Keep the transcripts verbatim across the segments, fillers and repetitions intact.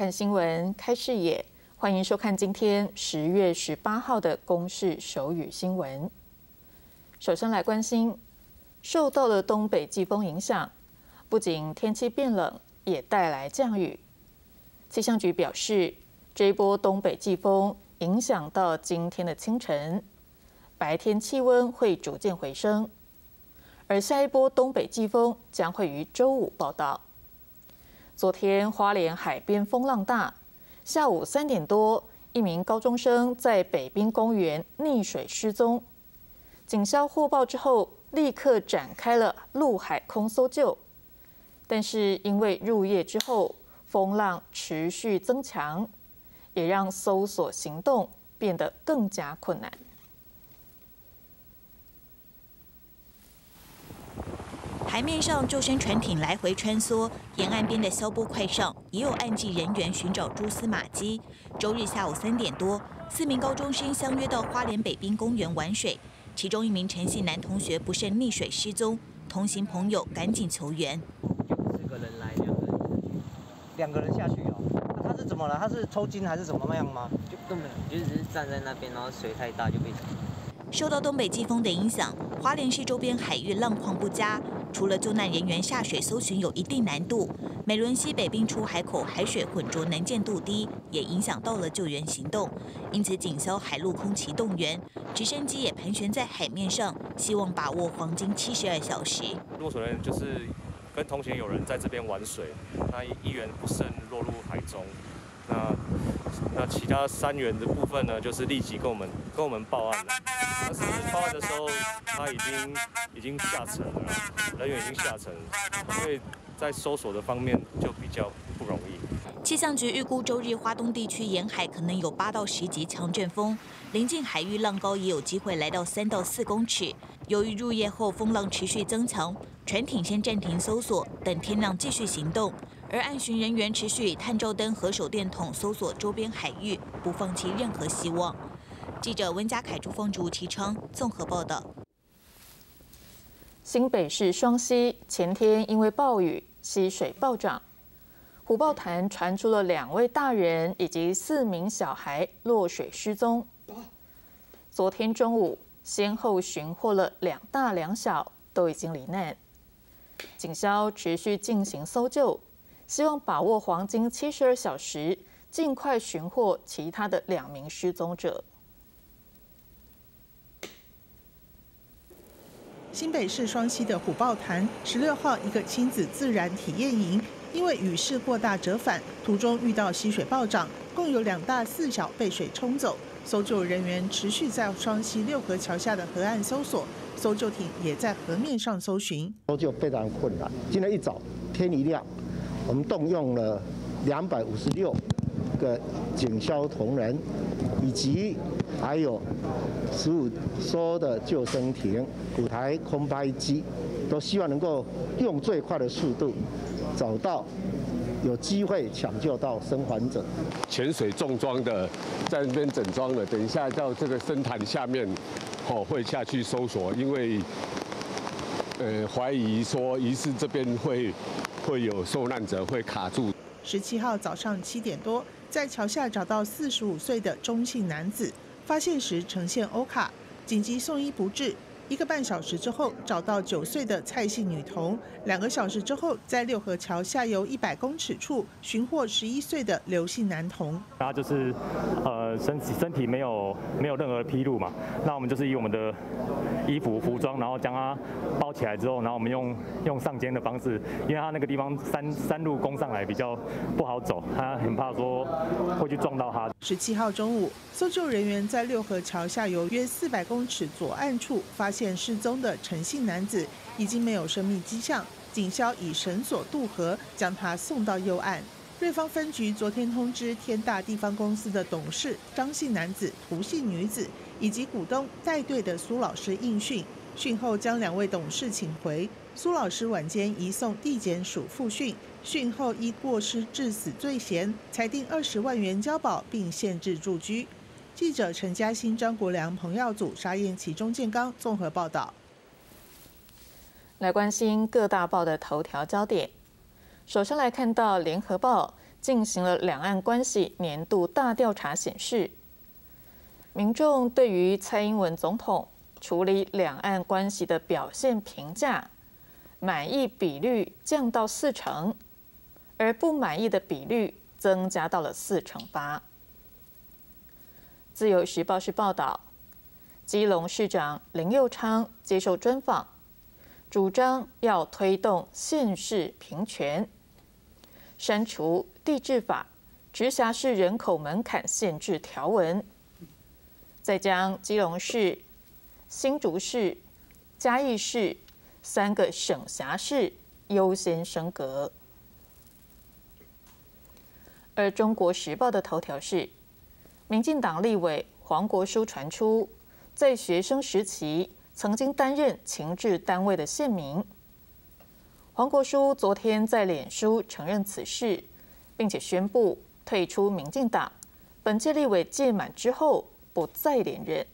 看新闻，开视野，欢迎收看今天十月十八号的公视手语新闻。首先来关心，受到了东北季风影响，不仅天气变冷，也带来降雨。气象局表示，这一波东北季风影响到今天的清晨，白天气温会逐渐回升，而下一波东北季风将会于周五报到。昨天花莲海边风浪大，下午三点多，一名高中生在北滨公园溺水失踪。警消获报之后，立刻展开了陆海空搜救，但是因为入夜之后风浪持续增强，也让搜索行动变得更加困难。 海面上救生船艇来回穿梭，沿岸边的消波块上也有岸际人员寻找蛛丝马迹。周日下午三点多，四名高中生相约到花莲北滨公园玩水，其中一名陈姓男同学不慎溺水失踪，同行朋友赶紧求援。 四个人来，两个人两个人下去哦。那他是怎么了？他是抽筋还是怎么样吗？就根本就只是站在那边，然后水太大就被。 受到东北季风的影响，花莲市周边海域浪况不佳。除了救难人员下水搜寻有一定难度，美仑溪北滨出海口海水浑浊能见度低，也影响到了救援行动。因此，警消海陆空齐动员，直升机也盘旋在海面上，希望把握黄金七十二小时。 落水人就是跟同行有人在这边玩水，那一员不慎落入海中。那那其他三员的部分呢，就是立即跟我们跟我们报案了。但是报案的时候，他已经已经下沉了，人员已经下沉，所以在搜索的方面就比较不容易。 气象局预估周日花东地区沿海可能有八到十级强阵风，临近海域浪高也有机会来到三到四公尺。由于入夜后风浪持续增强，船艇先暂停搜索，等天亮继续行动。而岸巡人员持续以探照灯和手电筒搜索周边海域，不放弃任何希望。记者温家凯、朱凤竹、齐昌综合报道。 新北市双溪前天因为暴雨，溪水暴涨，虎豹潭传出了两位大人以及四名小孩落水失踪。昨天中午，先后寻获了两大两小，都已经罹难。警消持续进行搜救，希望把握黄金七十二小时，尽快寻获其他的两名失踪者。 新北市双溪的虎豹潭十六号一个亲子自然体验营，因为雨势过大折返，途中遇到溪水暴涨，共有两大四小被水冲走。搜救人员持续在双溪六河桥下的河岸搜索，搜救艇也在河面上搜寻。 搜救非常困难。今天一早天一亮，我们动用了两百五十六个警消同仁，以及还有十五艘的救生艇、五台空拍机，都希望能够用最快的速度找到有机会抢救到生还者。 潜水重装的在那边整装了，等一下到这个深潭下面，哦会下去搜索，因为呃怀疑说疑似这边会会有受难者会卡住。 十七号早上七点多，在桥下找到四十五岁的中姓男子，发现时呈现欧卡，紧急送医不治。一个半小时之后，找到九岁的蔡姓女童。两个小时之后，在六河桥下游一百公尺处寻获十一岁的刘姓男童。 他就是呃身体身体没有没有任何披露嘛，那我们就是以我们的衣服服装，然后将他包起来之后，然后我们用用上肩的方式，因为他那个地方山山路攻上来比较不好走，他很怕说会去撞到他。 十七号中午，搜救人员在六河桥下游约四百公尺左岸处发现失踪的陈姓男子，已经没有生命迹象。警消以绳索渡河，将他送到右岸。瑞芳分局昨天通知天大地方公司的董事张姓男子、涂姓女子以及股东带队的苏老师应讯，讯后将两位董事请回。苏老师晚间移送地检署复讯，讯后依过失致死罪嫌，裁定二十万元交保，并限制住居。记者陈嘉欣、张国良、彭耀祖、沙燕琪、钟建刚综合报道。来关心各大报的头条焦点。首先来看到《联合报》 进行了两岸关系年度大调查，显示，民众对于蔡英文总统处理两岸关系的表现评价，满意比率降到四成，而不满意的比率增加到了四成八。自由时报是报道，基隆市长林右昌接受专访，主张要推动县市平权，删除地制法、直辖市人口门槛限制条文，再将基隆市、新竹市、嘉义市三个省辖市优先升格。而中国时报的头条是，民进党立委黄国书传出，在学生时期曾经担任情治单位的县民。黄国书昨天在脸书承认此事，并且宣布退出民进党，本届立委届满之后不再连任。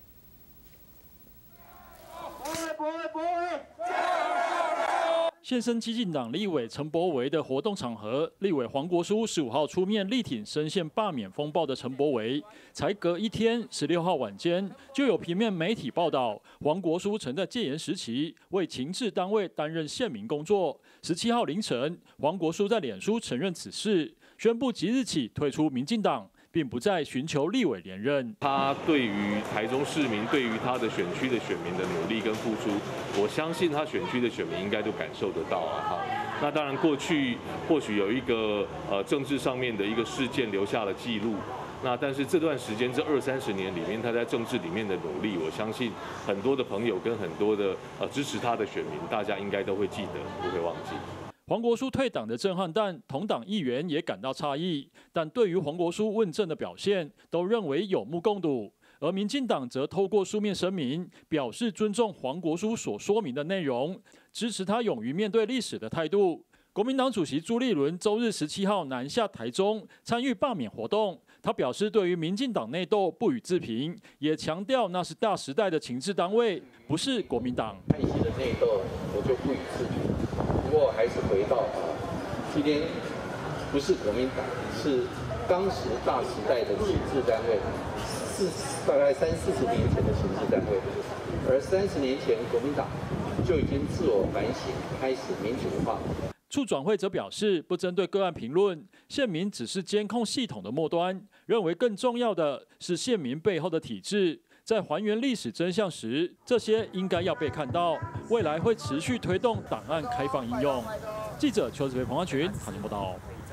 现身基进党立委陈柏惟的活动场合，立委黄国书十五号出面力挺深陷罢免风暴的陈柏惟。才隔一天，十六号晚间就有平面媒体报道，黄国书曾在戒严时期为情治单位担任县民工作。十七号凌晨，黄国书在脸书承认此事，宣布即日起退出民进党，并不再寻求立委连任。 他对于台中市民，对于他的选区的选民的努力跟付出，我相信他选区的选民应该都感受得到啊。哈，那当然过去或许有一个呃政治上面的一个事件留下了记录，那但是这段时间这二三十年里面，他在政治里面的努力，我相信很多的朋友跟很多的呃支持他的选民，大家应该都会记得，不会忘记。 黄国书退党的震撼弹，同党议员也感到诧异，但对于黄国书问政的表现，都认为有目共睹。而民进党则透过书面声明，表示尊重黄国书所说明的内容，支持他勇于面对历史的态度。国民党主席朱立伦周日十七号南下台中参与罢免活动，他表示对于民进党内斗不予置评，也强调那是大时代的情治单位，不是国民党。 派系的内斗我就不予置评。不过还是回到啊，今天不是国民党，是当时大时代的情治单位，四大概三四十年前的情治单位，而三十年前国民党就已经自我反省，开始民主化。 促转会则表示，不针对个案评论，县民只是监控系统的末端，认为更重要的是县民背后的体制。在还原历史真相时，这些应该要被看到。未来会持续推动档案开放应用。记者邱子培、彭华群台中报道。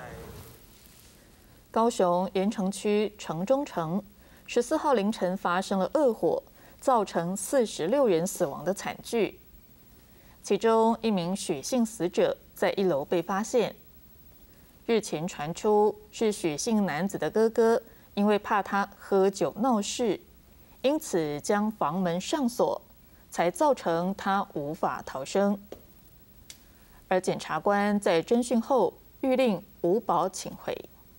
高雄盐城区城中城十四号凌晨发生了恶火，造成四十六人死亡的惨剧。其中一名许姓死者在一楼被发现。日前传出是许姓男子的哥哥，因为怕他喝酒闹事，因此将房门上锁，才造成他无法逃生。而检察官在侦讯后谕令无保请回。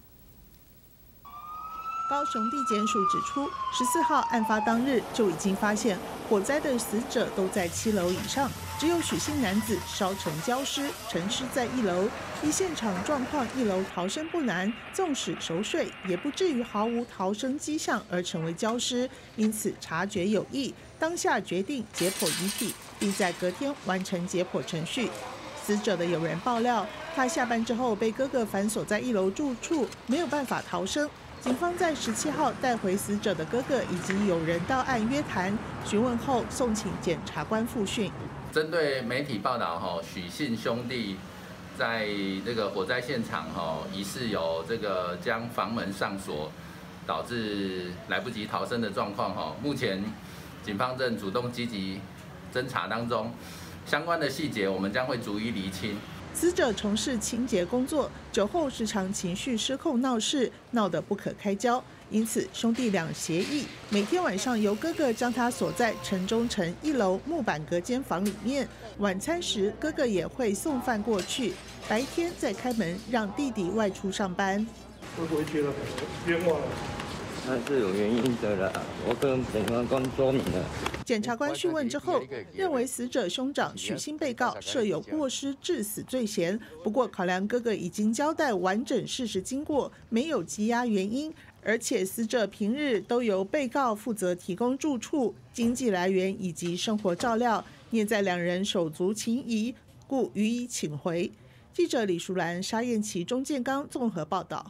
高雄地检署指出，十四号案发当日就已经发现火灾的死者都在七楼以上，只有许姓男子烧成焦尸，沉尸在一楼。依现场状况，一楼逃生不难，纵使熟睡，也不至于毫无逃生迹象而成为焦尸。因此察觉有异，当下决定解剖遗体，并在隔天完成解剖程序。死者的友人爆料，他下班之后被哥哥反锁在一楼住处，没有办法逃生。警方在十七号带回死者的哥哥以及友人到案约谈，询问后送请检察官复讯。 针对媒体报道，哈，许姓兄弟在这个火灾现场，哈，疑似有这个将房门上锁，导致来不及逃生的状况，哈。目前警方正主动积极侦查当中，相关的细节我们将会逐一厘清。 死者从事清洁工作，酒后时常情绪失控闹事，闹得不可开交。因此，兄弟俩协议每天晚上由哥哥将他锁在城中城一楼木板隔间房里面。晚餐时，哥哥也会送饭过去，白天再开门让弟弟外出上班。 会不会觉得冤枉？ 那是有原因的啦，我跟检察官说明了。 检察官讯问之后，认为死者兄长许姓被告设有过失致死罪嫌，不过考量哥哥已经交代完整事实经过，没有羁押原因，而且死者平日都由被告负责提供住处、经济来源以及生活照料，念在两人手足情谊，故予以请回。记者李淑兰、沙燕琪、钟建刚综合报道。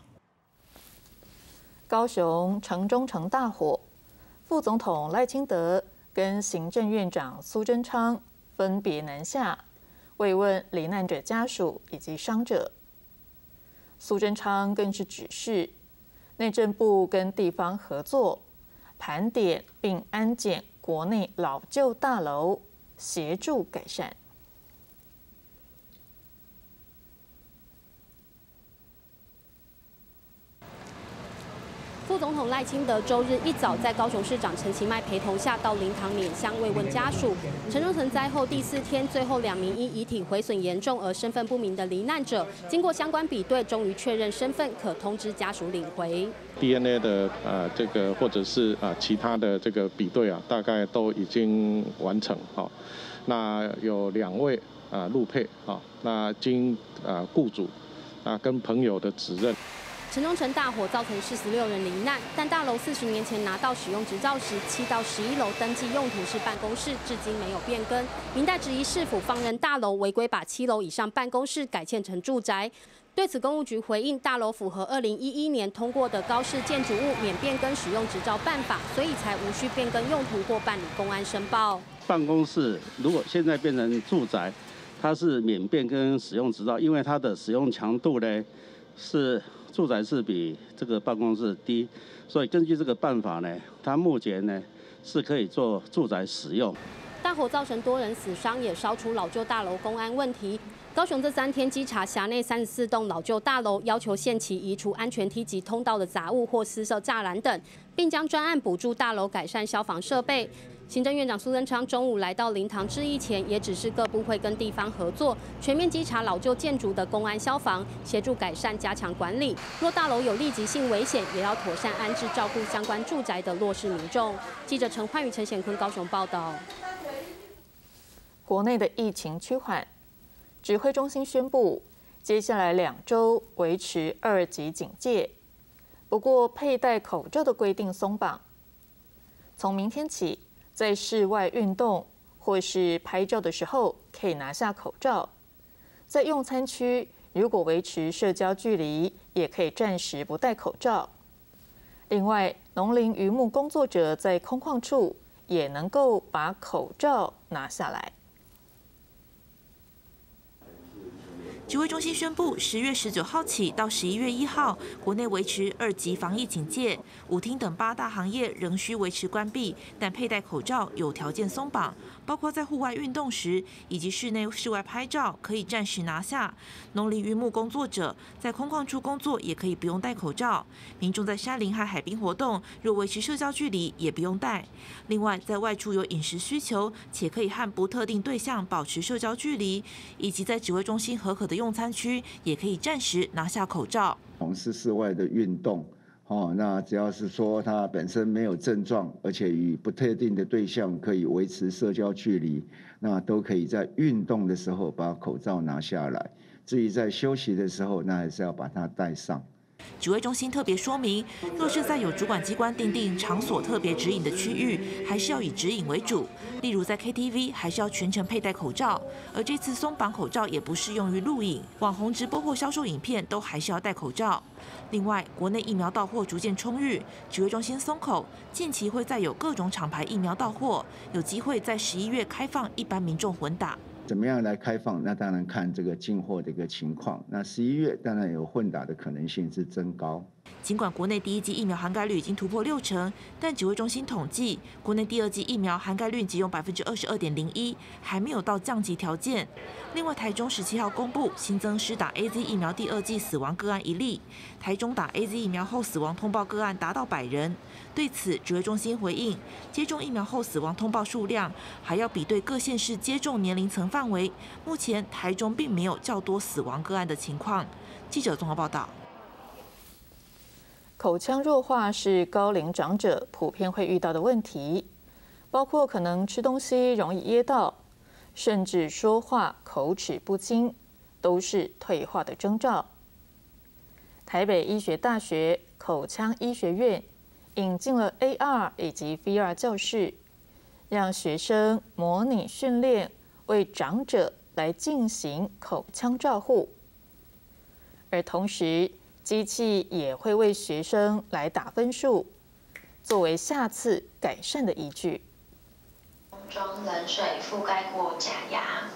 高雄城中城大火，副总统赖清德跟行政院长苏贞昌分别南下慰问罹难者家属以及伤者。苏贞昌更是指示内政部跟地方合作，盘点并安检国内老旧大楼，协助改善。 副总统赖清德周日一早在高雄市长陈其迈陪同下到灵堂拈香慰问家属。城中城灾后第四天，最后两名因遗体毁损严重而身份不明的罹难者，经过相关比对，终于确认身份，可通知家属领回。 D N A 的呃这个或者是啊、呃、其他的这个比对啊，大概都已经完成哈、哦。那有两位啊陆配啊，那经啊雇主啊跟朋友的指认。 城中城大火造成四十六人罹难，但大楼四十年前拿到使用执照时，七到十一楼登记用途是办公室，至今没有变更。民代质疑市府放任大楼违规把七楼以上办公室改建成住宅。对此，公务局回应，大楼符合二零一一年通过的高市建筑物免变更使用执照办法，所以才无需变更用途或办理公安申报。 办公室如果现在变成住宅，它是免变更使用执照，因为它的使用强度呢是。住宅是比这个办公室低，所以根据这个办法呢，它目前呢是可以做住宅使用。 大火造成多人死伤，也烧出老旧大楼公安问题。高雄这三天稽查辖内三十四栋老旧大楼，要求限期移除安全梯及通道的杂物或施设栅栏等，并将专案补助大楼改善消防设备。行政院长苏贞昌中午来到灵堂致意前，也指示各部会跟地方合作，全面稽查老旧建筑的公安消防，协助改善加强管理。若大楼有立即性危险，也要妥善安置照顾相关住宅的弱势民众。记者陈焕宇、陈显坤高雄报道。 国内的疫情趋缓，指挥中心宣布，接下来两周维持二级警戒，不过佩戴口罩的规定松绑，从明天起。在室外运动或是拍照的时候，可以拿下口罩；在用餐区，如果维持社交距离，也可以暂时不戴口罩。另外，农林渔牧工作者在空旷处也能够把口罩拿下来。 指挥中心宣布，十月十九号起到十一月一号，国内维持二级防疫警戒，舞厅等八大行业仍需维持关闭，但佩戴口罩有条件松绑，包括在户外运动时以及室内、室外拍照可以暂时拿下。农林渔牧工作者在空旷处工作也可以不用戴口罩。民众在山林和海滨活动，若维持社交距离也不用戴。另外，在外出有饮食需求且可以和不特定对象保持社交距离，以及在指挥中心合可的用餐区也可以暂时拿下口罩。 从事室外的运动，哦，那只要是说它本身没有症状，而且与不特定的对象可以维持社交距离，那都可以在运动的时候把口罩拿下来。至于在休息的时候，那还是要把它戴上。 指挥中心特别说明，若是在有主管机关订定场所特别指引的区域，还是要以指引为主。例如在 K T V 还是要全程佩戴口罩，而这次松绑口罩也不适用于录影、网红直播或销售影片，都还是要戴口罩。另外，国内疫苗到货逐渐充裕，指挥中心松口，近期会再有各种厂牌疫苗到货，有机会在十一月开放一般民众混打。 怎么样来开放？那当然看这个进货的一个情况。那十一月当然有混打的可能性是增高。 尽管国内第一剂疫苗涵盖率已经突破六成，但指挥中心统计，国内第二剂疫苗涵盖率只有百分之二十二点零一，还没有到降级条件。另外，台中十七号公布新增施打 A Z 疫苗第二剂死亡个案一例，台中打 A Z 疫苗后死亡通报个案达到百人。对此，指挥中心回应，接种疫苗后死亡通报数量还要比对各县市接种年龄层范围，目前台中并没有较多死亡个案的情况。记者综合报道。 口腔弱化是高龄长者普遍会遇到的问题，包括可能吃东西容易噎到，甚至说话口齿不清，都是退化的征兆。台北医学大学口腔医学院引进了 A R 以及 V R 教室，让学生模拟训练为长者来进行口腔照护，而同时机器也会为学生来打分数，作为下次改善的依据。 装冷水覆盖过假牙。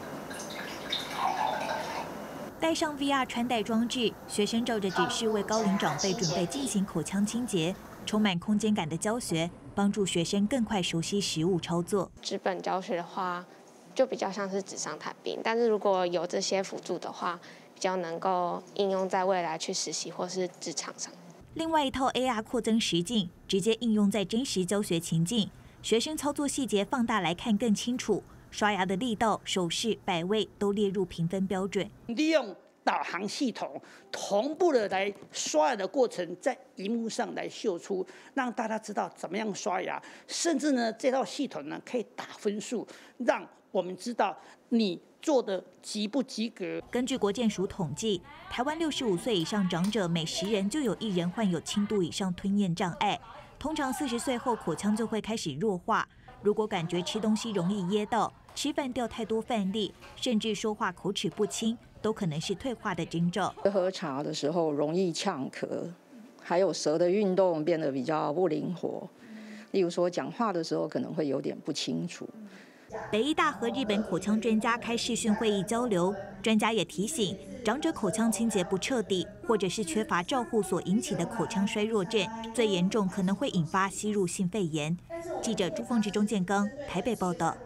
戴上 V R 穿戴装置，学生照着指示为高龄长辈准备进行口腔清洁，充满空间感的教学，帮助学生更快熟悉实务操作。 纸本教学的话，就比较像是纸上谈兵，但是如果有这些辅助的话，比较能够应用在未来去实习或是职场上。 另外一套 A R 扩增实境，直接应用在真实教学情境，学生操作细节放大来看更清楚。刷牙的力道、手势、摆位都列入评分标准。 利用导航系统同步的来刷牙的过程，在荧幕上来秀出，让大家知道怎么样刷牙。甚至呢，这套系统呢可以打分数，让我们知道你做的及不及格。 根据国健署统计，台湾六十五岁以上长者每十人就有一人患有轻度以上吞咽障碍。通常四十岁后口腔就会开始弱化。如果感觉吃东西容易噎到，吃饭掉太多饭粒，甚至说话口齿不清，都可能是退化的征兆。 喝茶的时候容易呛咳，还有舌的运动变得比较不灵活，例如说讲话的时候可能会有点不清楚。 北医大和日本口腔专家开视讯会议交流，专家也提醒，长者口腔清洁不彻底，或者是缺乏照护所引起的口腔衰弱症，最严重可能会引发吸入性肺炎。记者朱凤芝、钟建刚台北报道。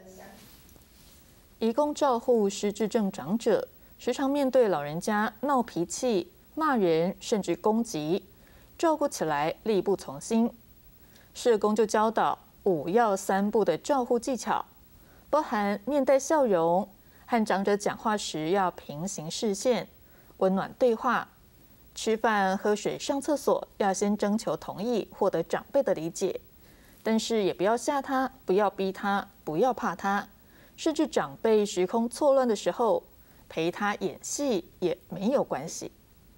移工照护失智症长者，时常面对老人家闹脾气、骂人，甚至攻击，照顾起来力不从心。社工就教导五要三不的照护技巧，包含面带笑容，和长者讲话时要平行视线，温暖对话。吃饭、喝水、上厕所要先征求同意，获得长辈的理解，但是也不要吓他，不要逼他，不要怕他。甚至长辈时空错乱的时候，陪他演戏也没有关系。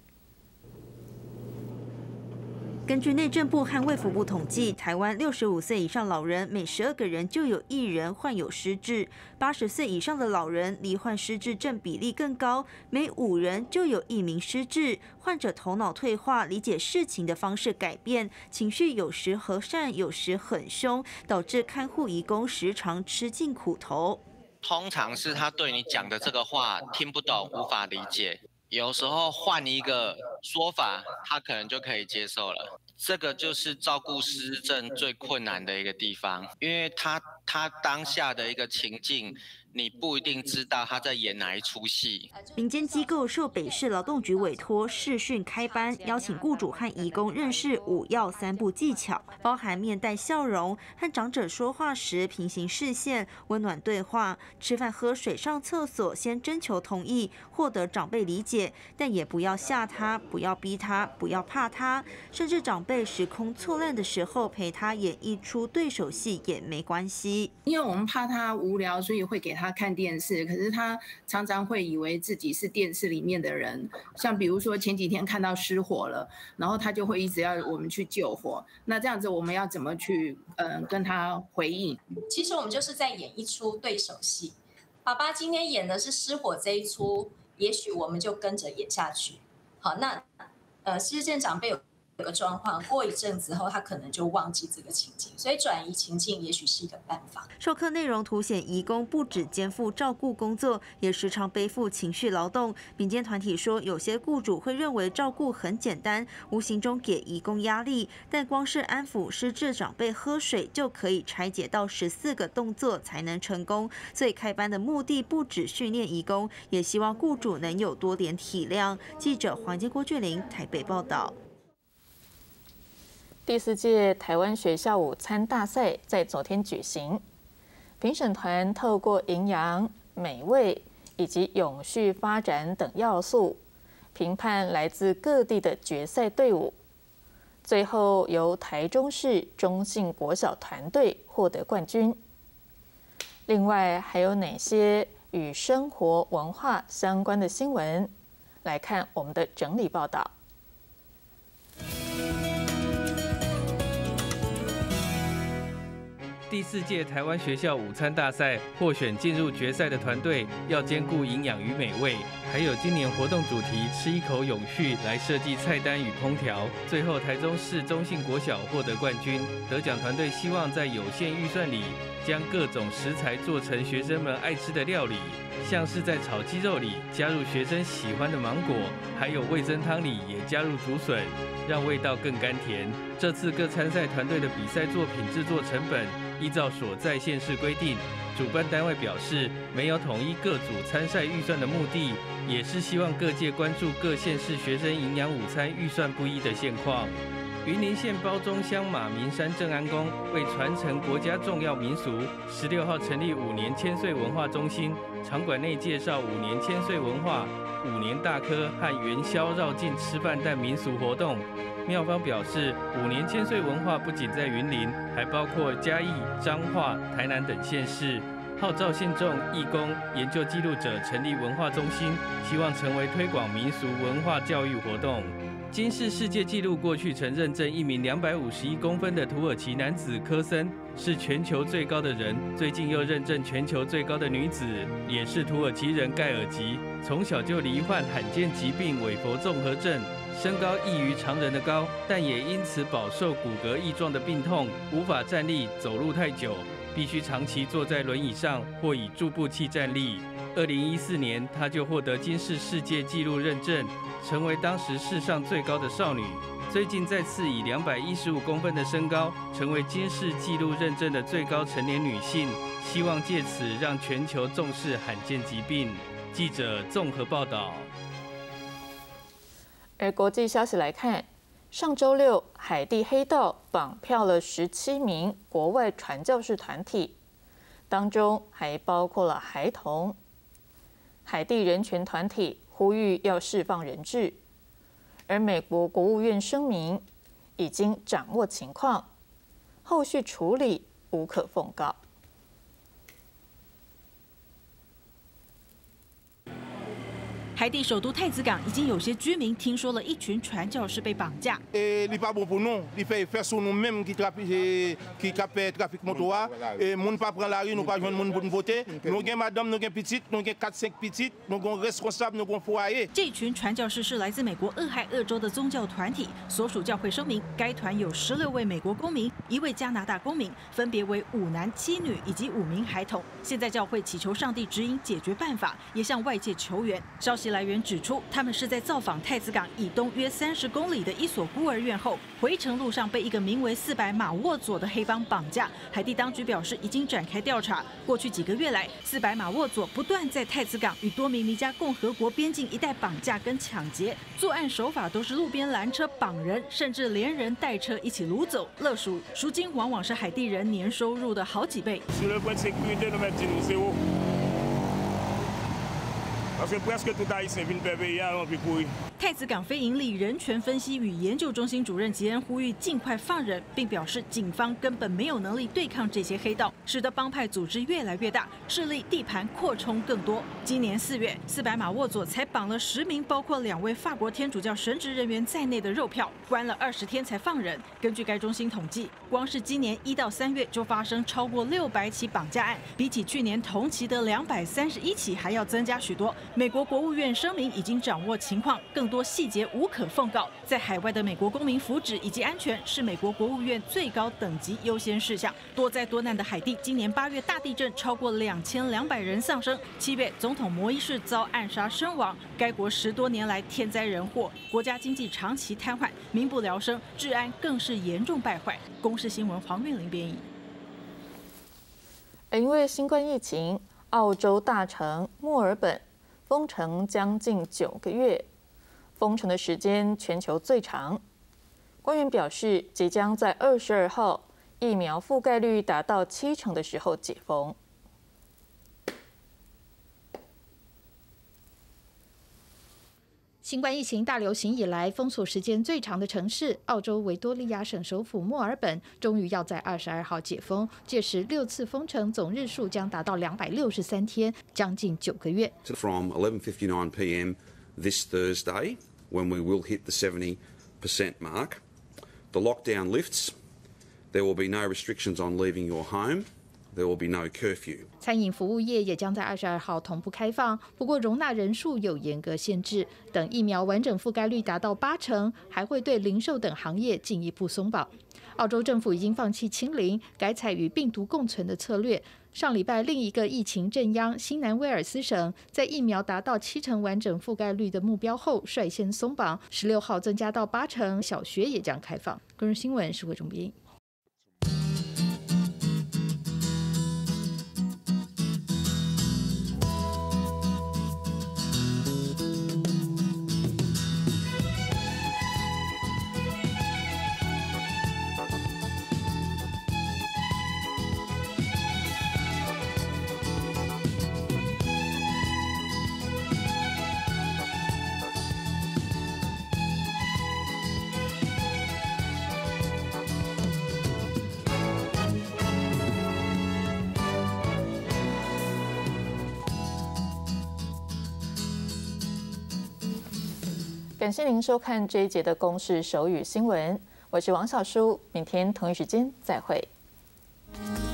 根据内政部和卫福部统计，台湾六十五岁以上老人每十二个人就有一人患有失智，八十岁以上的老人罹患失智症比例更高，每五人就有一名失智。患者头脑退化，理解事情的方式改变，情绪有时和善，有时很凶，导致看护移工时常吃尽苦头。 通常是他对你讲的这个话听不懂，无法理解。有时候换一个说法，他可能就可以接受了。这个就是照顾失智症最困难的一个地方，因为他他当下的一个情境，你不一定知道他在演哪一出戏。 民间机构受北市劳动局委托视讯开班，邀请雇主和移工认识五要三不技巧，包含面带笑容，和长者说话时平行视线，温暖对话；吃饭、喝水、上厕所先征求同意，获得长辈理解，但也不要吓他，不要逼他，不要怕他，甚至长辈时空错乱的时候，陪他演一出对手戏也没关系。 因为我们怕他无聊，所以会给他。他看电视，可是他常常会以为自己是电视里面的人。像比如说前几天看到失火了，然后他就会一直要我们去救火。那这样子我们要怎么去呃跟他回应？ 其实我们就是在演一出对手戏。爸爸今天演的是失火这一出，也许我们就跟着演下去。好，那呃失智症长辈有。有个状况，过一阵子后，他可能就忘记这个情境，所以转移情境也许是一个办法。 授课内容凸显移工不只肩负照顾工作，也时常背负情绪劳动。民间团体说，有些雇主会认为照顾很简单，无形中给移工压力，但光是安抚失智长辈喝水就可以拆解到十四个动作才能成功。所以开班的目的不只训练移工，也希望雇主能有多点体谅。记者黄建郭俊玲台北报道。 第四届台湾学校午餐大赛在昨天举行，评审团透过营养、美味以及永续发展等要素，评判来自各地的决赛队伍。 最后由台中市中信国小团队获得冠军。另外还有哪些与生活文化相关的新闻？来看我们的整理报道。 第四届台湾学校午餐大赛获选进入决赛的团队，要兼顾营养与美味，还有今年活动主题“吃一口永续”来设计菜单与烹调。最后，台中市中信国小获得冠军。得奖团队希望在有限预算里，将各种食材做成学生们爱吃的料理，像是在炒鸡肉里加入学生喜欢的芒果，还有味噌汤里也加入竹笋，让味道更甘甜。这次各参赛团队的比赛作品制作成本依照所在县市规定，主办单位表示没有统一各组参赛预算的目的，也是希望各界关注各县市学生营养午餐预算不一的现况。云林县褒忠乡马鸣山正安宫为传承国家重要民俗，十六号成立五年千岁文化中心，场馆内介绍五年千岁文化、五年大科和元宵绕境吃饭蛋民俗活动。庙方表示，五年千岁文化不仅在云林，还包括嘉义、彰化、台南等县市，号召信众、义工、研究记录者成立文化中心，希望成为推广民俗文化教育活动。金氏世界纪录过去曾认证一名两百五十一公分的土耳其男子科森是全球最高的人，最近又认证全球最高的女子也是土耳其人盖尔吉，从小就罹患罕见疾病韦佛综合症，身高异于常人的高，但也因此饱受骨骼异状的病痛，无法站立走路太久，必须长期坐在轮椅上或以助步器站立。二零一四年，她就获得金氏世界纪录认证，成为当时世上最高的少女。最近再次以两百一十五公分的身高，成为金氏纪录认证的最高成年女性，希望借此让全球重视罕见疾病。记者综合报道。 而国际消息来看，上周六，海地黑道绑票了十七名国外传教士团体，当中还包括了孩童。海地人权团体呼吁要释放人质，而美国国务院声明已经掌握情况，后续处理无可奉告。 海地首都太子港已经有些居民听说了一群传教士被绑架。 Et li pas bon pour nous, li fait faire sur nous mêmes qui trafic qui fait trafic moto a, et moun pas prendre la rue, nous pas joindre moun pour voter. Nous gen madame, nous gen petite, nous gen quatre cinq petites, nous gon responsable, nous gon foyer. 这群传教士是来自美国俄亥俄州的宗教团体，所属教会声明，该团有十六位美国公民，一位加拿大公民，分别为五男七女以及五名孩童。现在教会祈求上帝指引解决办法，也向外界求援。消息来源指出，他们是在造访太子港以东约三十公里的一所孤儿院后，回程路上被一个名为四百马沃佐的黑帮绑架。海地当局表示，已经展开调查。过去几个月来，四百马沃佐不断在太子港与多名尼加共和国边境一带绑架跟抢劫，作案手法都是路边拦车绑人，甚至连人带车一起掳走勒赎，赎金往往是海地人年收入的好几倍。太子港非营利人权分析与研究中心主任吉恩呼吁尽快放人，并表示警方根本没有能力对抗这些黑道，使得帮派组织越来越大，势力地盘扩充更多。今年四月，四百马沃佐才绑了十名包括两位法国天主教神职人员在内的肉票，关了二十天才放人。根据该中心统计，光是今年一到三月就发生超过六百起绑架案，比起去年同期的两百三十一起还要增加许多。美国国务院声明已经掌握情况，更多细节无可奉告。在海外的美国公民福祉以及安全是美国国务院最高等级优先事项。多灾多难的海地，今年八月大地震，超过两千两百人丧生；七月总统摩伊士遭暗杀身亡。该国十多年来天灾人祸，国家经济长期瘫痪，民不聊生，治安更是严重败坏。公视新闻黄韵玲编译。 因为新冠疫情，澳洲大城墨尔本封城将近九个月，封城的时间全球最长。官员表示，即将在二十二号疫苗覆盖率达到七成的时候解封。 新冠疫情大流行以来，封锁时间最长的城市——澳洲维多利亚省首府墨尔本，终于要在二十二号解封。届时，六次封城总日数将达到两百六十三天，将近九个月。 From eleven fifty-nine p m this Thursday, when we will hit the seventy percent mark, the lockdown lifts. There will be no restrictions on leaving your home. There will be no curfew. 餐饮服务业也将在二十二号同步开放，不过容纳人数有严格限制。等疫苗完整覆盖率达到八成，还会对零售等行业进一步松绑。澳洲政府已经放弃清零，改采与病毒共存的策略。上礼拜，另一个疫情震央新南威尔斯省，在疫苗达到七成完整覆盖率的目标后，率先松绑。十六号增加到八成，小学也将开放。个人新闻，是会总编。 感谢您收看这一节的公视手语新闻，我是王小舒，明天同一时间再会。